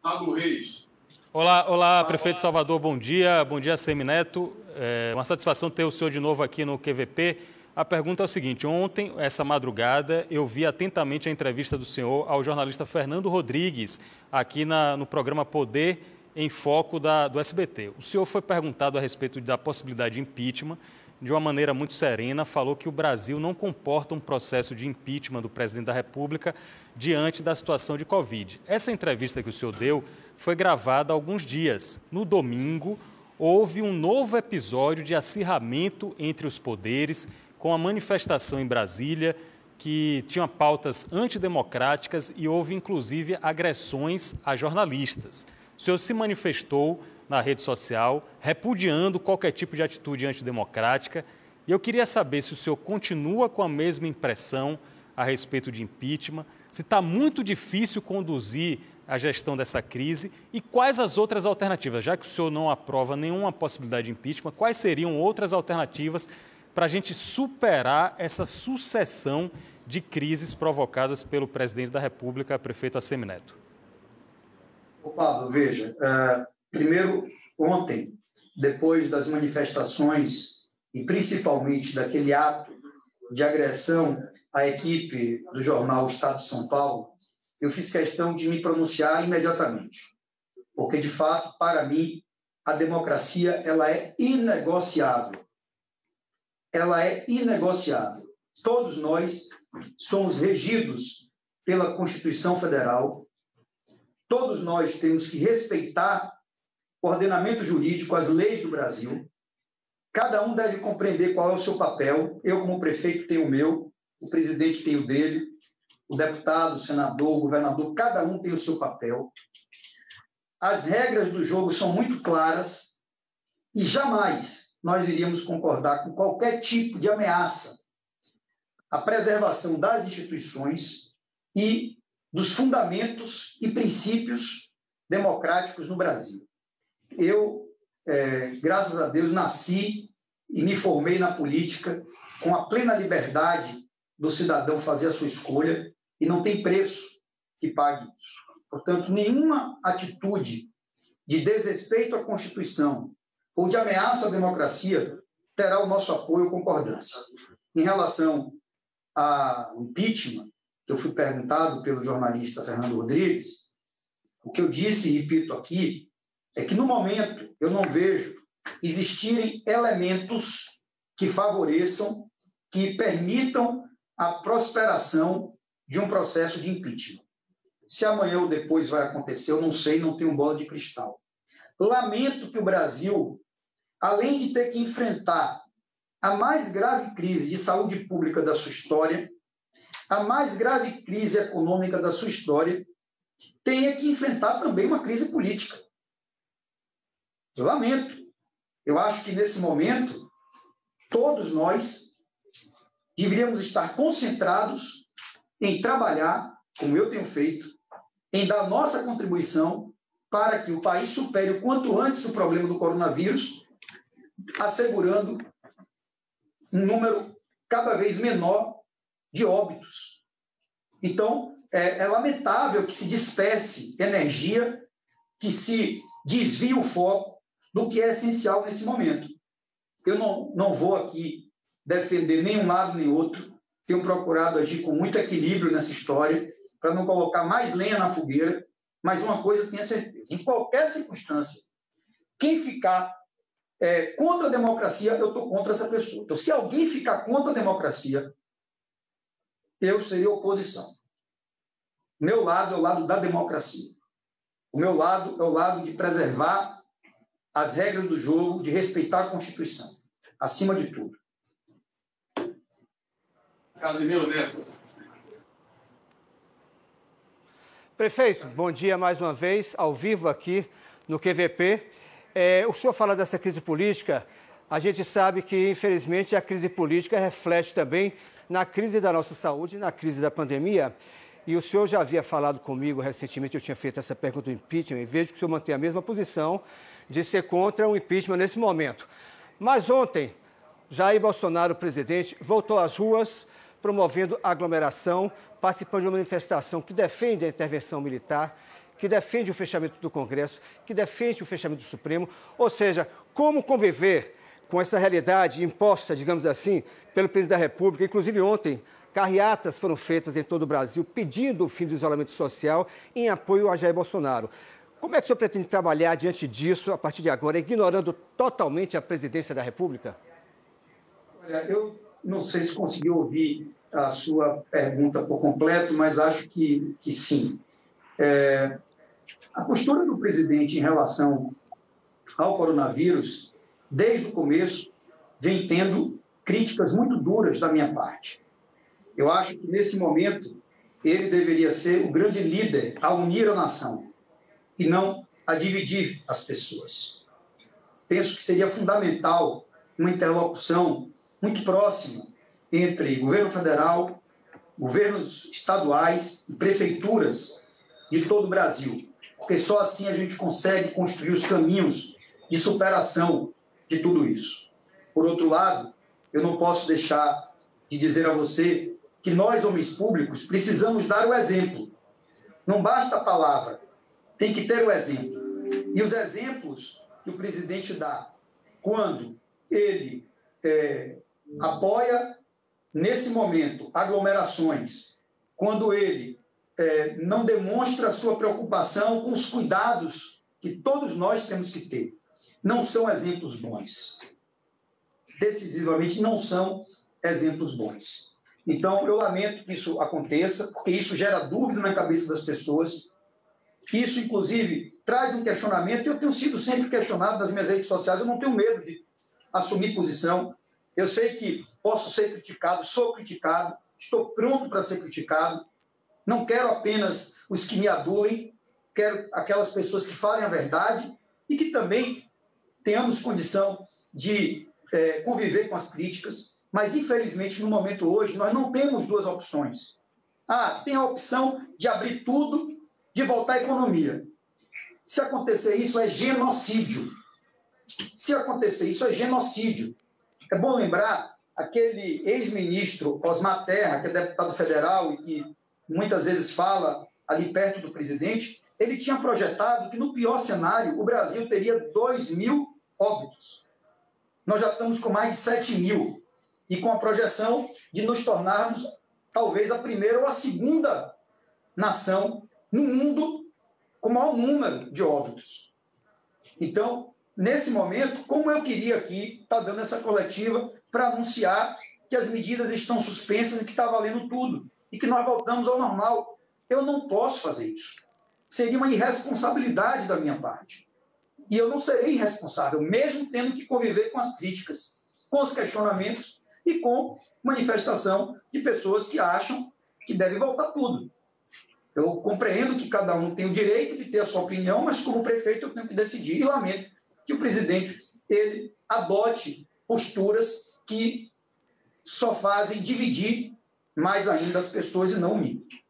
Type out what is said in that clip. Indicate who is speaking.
Speaker 1: Pablo Reis.
Speaker 2: Olá, prefeito de Salvador, bom dia Semineto. É uma satisfação ter o senhor de novo aqui no QVP. A pergunta é o seguinte: ontem, essa madrugada, eu vi atentamente a entrevista do senhor ao jornalista Fernando Rodrigues, aqui no programa Poder em Foco do SBT. O senhor foi perguntado a respeito da possibilidade de impeachment, de uma maneira muito serena, falou que o Brasil não comporta um processo de impeachment do presidente da República diante da situação de Covid. Essa entrevista que o senhor deu foi gravada há alguns dias. No domingo, houve um novo episódio de acirramento entre os poderes, com a manifestação em Brasília, que tinha pautas antidemocráticas e houve, inclusive, agressões a jornalistas. O senhor se manifestou na rede social, repudiando qualquer tipo de atitude antidemocrática. E eu queria saber se o senhor continua com a mesma impressão a respeito de impeachment, se está muito difícil conduzir a gestão dessa crise e quais as outras alternativas. Já que o senhor não aprova nenhuma possibilidade de impeachment, quais seriam outras alternativas para a gente superar essa sucessão de crises provocadas pelo presidente da República, prefeito Assemineto?
Speaker 3: Ô Pablo, veja, primeiro, ontem, depois das manifestações e principalmente daquele ato de agressão à equipe do jornal Estado de São Paulo, eu fiz questão de me pronunciar imediatamente, porque, de fato, para mim, a democracia ela é inegociável. Ela é inegociável. Todos nós somos regidos pela Constituição Federal. Todos nós temos que respeitar o ordenamento jurídico, as leis do Brasil. Cada um deve compreender qual é o seu papel. Eu, como prefeito, tenho o meu, o presidente tem o dele, o deputado, o senador, o governador, cada um tem o seu papel. As regras do jogo são muito claras e jamais nós iríamos concordar com qualquer tipo de ameaça à preservação das instituições e dos fundamentos e princípios democráticos no Brasil. Eu, graças a Deus, nasci e me formei na política com a plena liberdade do cidadão fazer a sua escolha e não tem preço que pague isso. Portanto, nenhuma atitude de desrespeito à Constituição ou de ameaça à democracia terá o nosso apoio ou concordância. Em relação ao impeachment, que eu fui perguntado pelo jornalista Fernando Rodrigues, o que eu disse e repito aqui é que, no momento, eu não vejo existirem elementos que favoreçam, que permitam a prosperação de um processo de impeachment. Se amanhã ou depois vai acontecer, eu não sei, não tenho bola de cristal. Lamento que o Brasil, além de ter que enfrentar a mais grave crise de saúde pública da sua história, a mais grave crise econômica da sua história, tenha que enfrentar também uma crise política. Eu lamento. Eu acho que, nesse momento, todos nós deveríamos estar concentrados em trabalhar, como eu tenho feito, em dar nossa contribuição para que o país supere o quanto antes o problema do coronavírus, assegurando um número cada vez menor de óbitos. Então, é lamentável que se disperse energia, que se desvie o foco do que é essencial nesse momento. Eu não vou aqui defender nem um lado nem outro, tenho procurado agir com muito equilíbrio nessa história, para não colocar mais lenha na fogueira, mas uma coisa tenha certeza: em qualquer circunstância, quem ficar contra a democracia, eu estou contra essa pessoa. Então, se alguém ficar contra a democracia, eu seria oposição. O meu lado é o lado da democracia. O meu lado é o lado de preservar as regras do jogo, de respeitar a Constituição, acima de tudo.
Speaker 1: Casimiro Neto.
Speaker 4: Prefeito, bom dia mais uma vez, ao vivo aqui no QVP. O senhor fala dessa crise política, a gente sabe que, infelizmente, a crise política reflete também na crise da nossa saúde, na crise da pandemia. E o senhor já havia falado comigo recentemente, eu tinha feito essa pergunta do impeachment, e vejo que o senhor mantém a mesma posição de ser contra o impeachment nesse momento. Mas ontem, Jair Bolsonaro, o presidente, voltou às ruas promovendo aglomeração, participando de uma manifestação que defende a intervenção militar, que defende o fechamento do Congresso, que defende o fechamento do Supremo. Ou seja, como conviver com essa realidade imposta, digamos assim, pelo presidente da República. Inclusive ontem, carreatas foram feitas em todo o Brasil pedindo o fim do isolamento social em apoio a Jair Bolsonaro. Como é que o senhor pretende trabalhar diante disso, a partir de agora, ignorando totalmente a presidência da República?
Speaker 3: Olha, eu não sei se conseguiu ouvir a sua pergunta por completo, mas acho que sim. A postura do presidente em relação ao coronavírus, desde o começo, vem tendo críticas muito duras da minha parte. Eu acho que, nesse momento, ele deveria ser o grande líder a unir a nação e não a dividir as pessoas. Penso que seria fundamental uma interlocução muito próxima entre governo federal, governos estaduais e prefeituras de todo o Brasil, porque só assim a gente consegue construir os caminhos de superação de tudo isso. Por outro lado, eu não posso deixar de dizer a você que nós, homens públicos, precisamos dar o exemplo. Não basta a palavra, tem que ter o exemplo. E os exemplos que o presidente dá quando ele apoia, nesse momento, aglomerações, quando ele não demonstra a sua preocupação com os cuidados que todos nós temos que ter, não são exemplos bons. Decisivamente, não são exemplos bons. Então, eu lamento que isso aconteça, porque isso gera dúvida na cabeça das pessoas. Isso, inclusive, traz um questionamento. Eu tenho sido sempre questionado nas minhas redes sociais, eu não tenho medo de assumir posição. Eu sei que posso ser criticado, sou criticado, estou pronto para ser criticado. Não quero apenas os que me adulem, quero aquelas pessoas que falem a verdade e que também tenhamos condição de conviver com as críticas. Mas, infelizmente, no momento hoje, nós não temos duas opções. Tem a opção de abrir tudo, de voltar à economia. Se acontecer isso, é genocídio. Se acontecer isso, é genocídio. É bom lembrar aquele ex-ministro Osmar Terra, que é deputado federal e que muitas vezes fala ali perto do presidente, ele tinha projetado que, no pior cenário, o Brasil teria 2.000 óbitos. Nós já estamos com mais de 7.000 e com a projeção de nos tornarmos talvez a primeira ou a segunda nação no mundo com o maior número de óbitos. Então, nesse momento, como eu queria aqui estar dando essa coletiva para anunciar que as medidas estão suspensas e que está valendo tudo e que nós voltamos ao normal. Eu não posso fazer isso. Seria uma irresponsabilidade da minha parte. E eu não serei irresponsável, mesmo tendo que conviver com as críticas, com os questionamentos e com manifestação de pessoas que acham que deve voltar tudo. Eu compreendo que cada um tem o direito de ter a sua opinião, mas como prefeito eu tenho que decidir e lamento que o presidente ele adote posturas que só fazem dividir mais ainda as pessoas e não unir.